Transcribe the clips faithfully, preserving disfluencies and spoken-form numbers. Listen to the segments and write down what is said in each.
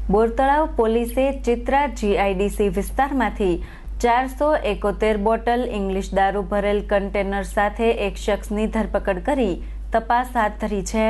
બોરતળાવ પોલીસે ચિત્રા જીઆઈડીસી વિસ્તારમાંથી ચારસો એકોતેર બોટલ ઇંગ્લિશ દારૂ ભરેલ કન્ટેનર સાથે એક શખ્સની ધરપકડ કરી તપાસ હાથ ધરી છે।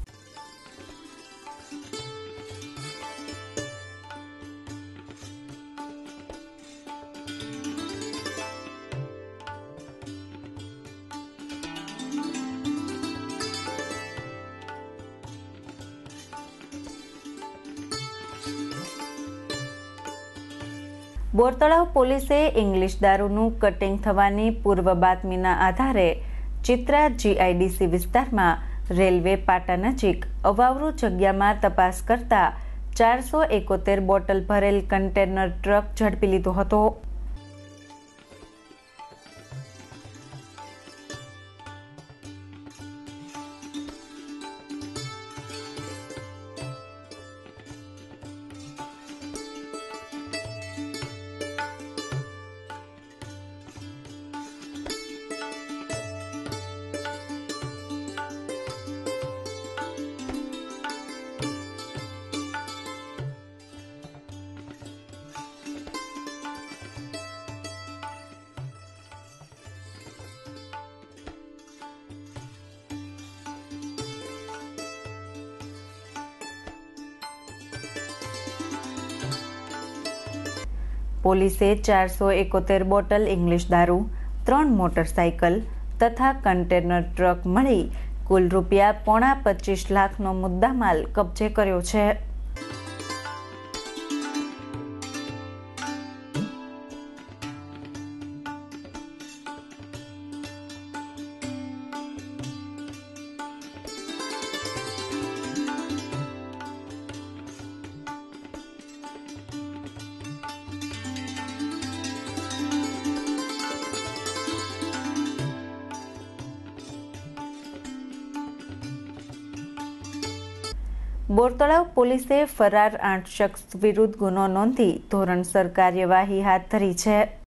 બોરતળાવ પોલીસે ઇંગ્લિશ દારૂનું કટિંગ થવાની પૂર્વ બાતમીના આધારે ચિત્રા જીઆઈડીસી વિસ્તારમાં રેલવે પાટા નજીક અવાવરૂ જગ્યામાં તપાસ કરતા ચારસો એકોતેર બોટલ ભરેલ કન્ટેનર ટ્રક ઝડપી લીધો હતો। પોલીસે ચારસો એકોતેર બોટલ ઇંગ્લિશ દારૂ, ત્રણ મોટરસાયકલ તથા કન્ટેનર ટ્રક મળી કુલ રૂપિયા પોણા પચીસ લાખનો મુદ્દામાલ કબજે કર્યો છે। બોરતળાવ પોલીસે ફરાર આઠ શખ્સ વિરુદ્ધ ગુનો નોંધી ધોરણસર કાર્યવાહી હાથ ધરી છે।